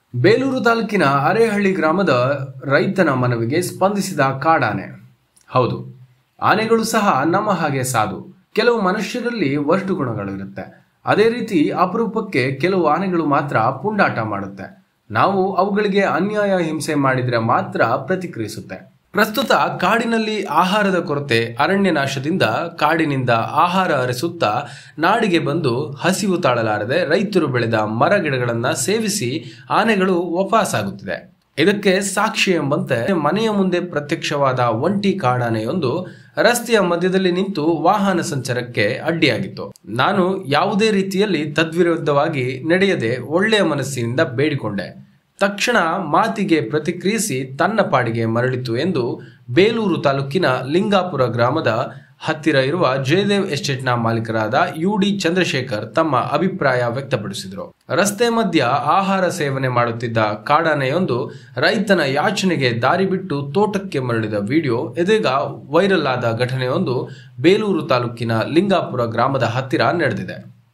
ಬೇಲೂರು ತಾಲೂಕಿನ ಅರೇಹಳ್ಳಿ ಗ್ರಾಮದ ರೈತನ ಮನವಿಗೆ ಸ್ಪಂದಿಸಿದ ಕಾಡಾನೆ. ಹೌದು, ಆನೆಗಳು ಸಹ ನಮ್ಮ ಹಾಗೆ ಸಾಧು. ಕೆಲವು ಮನುಷ್ಯರಲ್ಲಿ ವರ್ಷ್ಟು ಗುಣಗಳು ಇರುತ್ತೆ. ಅದೇ ರೀತಿ ಅಪರೂಪಕ್ಕೆ ಕೆಲವು ಆನೆಗಳು ಮಾತ್ರ ಪುಂಡಾಟ ಮಾಡುತ್ತೆ. ನಾವು ಅವುಗಳಿಗೆ ಅನ್ಯಾಯ ಹಿಂಸೆ ಮಾಡಿದ್ರೆ ಮಾತ್ರ ಪ್ರತಿಕ್ರಿಯಿಸುತ್ತೆ. ಪ್ರಸ್ತುತ ಕಾಡಿನಲ್ಲಿ ಆಹಾರದ ಕೊರತೆ, ಅರಣ್ಯ ನಾಶದಿಂದ ಕಾಡಿನಿಂದ ಆಹಾರ ಹರಿಸುತ್ತಾ ನಾಡಿಗೆ ಬಂದು ಹಸಿವು ತಾಳಲಾರದೆ ರೈತರು ಬೆಳೆದ ಮರ ಗಿಡಗಳನ್ನ ಸೇವಿಸಿ ಆನೆಗಳು ವಾಪಸ್ಸಾಗುತ್ತಿದೆ. ಇದಕ್ಕೆ ಸಾಕ್ಷಿ ಎಂಬಂತೆ ಮನೆಯ ಮುಂದೆ ಪ್ರತ್ಯಕ್ಷವಾದ ಒಂಟಿ ಕಾಡಾನೆಯೊಂದು ರಸ್ತೆಯ ಮಧ್ಯದಲ್ಲಿ ನಿಂತು ವಾಹನ ಸಂಚಾರಕ್ಕೆ ಅಡ್ಡಿಯಾಗಿತ್ತು. ನಾನು ಯಾವುದೇ ರೀತಿಯಲ್ಲಿ ತದ್ವಿರುದ್ಧವಾಗಿ ನಡೆಯದೆ ಒಳ್ಳೆಯ ಮನಸ್ಸಿನಿಂದ ಬೇಡಿಕೊಂಡೆ. ತಕ್ಷಣ ಮಾತಿಗೆ ಪ್ರತಿಕ್ರಿಯಿಸಿ ತನ್ನ ಪಾಡಿಗೆ ಮರಳಿತು ಎಂದು ಬೇಲೂರು ತಾಲೂಕಿನ ಲಿಂಗಾಪುರ ಗ್ರಾಮದ ಹತ್ತಿರ ಇರುವ ಜಯದೇವ್ ಎಸ್ಟೇಟ್ನ ಮಾಲೀಕರಾದ ಯುಡಿ ಚಂದ್ರಶೇಖರ್ ತಮ್ಮ ಅಭಿಪ್ರಾಯ ವ್ಯಕ್ತಪಡಿಸಿದರು. ರಸ್ತೆ ಮಧ್ಯ ಆಹಾರ ಸೇವನೆ ಮಾಡುತ್ತಿದ್ದ ಕಾಡಾನೆಯೊಂದು ರೈತನ ಯಾಚನೆಗೆ ದಾರಿ ಬಿಟ್ಟು ತೋಟಕ್ಕೆ ಮರಳಿದ ವಿಡಿಯೋ ಇದೀಗ ವೈರಲ್ ಆದ ಘಟನೆಯೊಂದು ಬೇಲೂರು ತಾಲೂಕಿನ ಲಿಂಗಾಪುರ ಗ್ರಾಮದ ಹತ್ತಿರ ನಡೆದಿದೆ.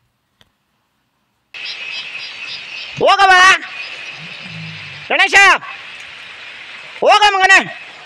ಗಣೇಶ, ಹೋಗ ಮಗನೇ,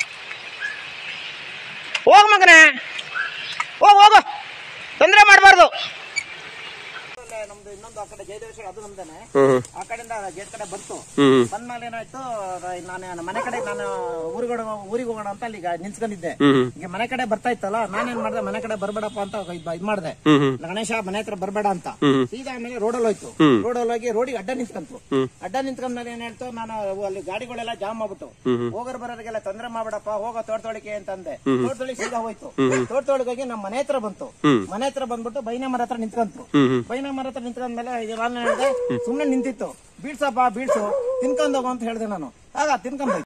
ಹೋಗ ಮಗನೇ, ಹೋಗು, ತೊಂದರೆ ಮಾಡಬಾರ್ದು. ನಮ್ದು ಇನ್ನೊಂದು ಆ ಕಡೆ ಜಯದೇವೇಶ್ವರ, ಅದು ನಮ್ದೇನೆ. ಆ ಕಡೆಯಿಂದ ಗೇಟ್ ಕಡೆ ಬಂತು. ಬಂದ್ಮೇಲೆ ಏನಾಯ್ತು, ನಾನು ಮನೆ ಕಡೆ ನಾನು ಊರಿಗೆ ಹೋಗೋಣ ಅಂತ ಅಲ್ಲಿ ನಿಂತ್ಕೊಂಡಿದ್ದೆ. ಈಗ ಮನೆ ಕಡೆ ಬರ್ತಾ ಇತ್ತಲ್ಲ, ನಾನೇನ್ ಮಾಡ್ದೆ, ಮನೆ ಕಡೆ ಬರ್ಬೇಡಪ್ಪ ಅಂತ ಇದ್ ಮಾಡ್ದೆ. ಗಣೇಶ ಮನೆ ಹತ್ರ ಬರ್ಬೇಡ ಅಂತ. ಸೀದಾ ಆಮೇಲೆ ರೋಡಲ್ಲಿ ಹೋಯ್ತು. ರೋಡಲ್ಲಿ ಹೋಗಿ ರೋಡಿಗೆ ಅಡ್ಡ ನಿಂತ್ಕೊಂತು. ಅಡ್ಡ ನಿಂತ್ಕೊಂಡ್ಮೇಲೆ ಏನ್ ಹೇಳ್ತು, ನಾನು ಅಲ್ಲಿ ಗಾಡಿಗಳೆಲ್ಲ ಜಾಮ್ ಮಾಡ್ಬಿಟ್ಟು ಹೋಗೋರ್ ಬರೋರಿಗೆಲ್ಲ ತೊಂದರೆ ಮಾಡ್ಬೇಡಪ್ಪ, ಹೋಗೋ ತೋಟದೊಳಗೆ ಅಂತಂದೆ. ತೋಟದೊಳಗೆ ಸೀದಾ ಹೋಯ್ತು. ತೋಟದೊಳಗೆ ಹೋಗಿ ನಮ್ಮ ಮನೆ ಹತ್ರ ಬಂತು. ಮನೆ ಹತ್ರ ಬಂದ್ಬಿಟ್ಟು ಬೈನೆ ಮರ ಹತ್ರ ನಿಂತ್ಕೊಂತು. ಬೈನೆ ಮರ ಹತ್ರ ನಿಂತ್ಕೊಂಡ್ಮೇಲೆ ನಾನು ಹೇಳಿದೆ, ಸುಮ್ನೆ ನಿಂತಿತ್ತು, ಬೀಳ್ಸಪ್ಪ ಬೀಳ್ಸು, ತಿನ್ಕೊಂಡ್ ಹೋಗು ಅಂತ ಹೇಳಿದೆ ನಾನು. ಆಗ ತಿನ್ಕೊಂಡ್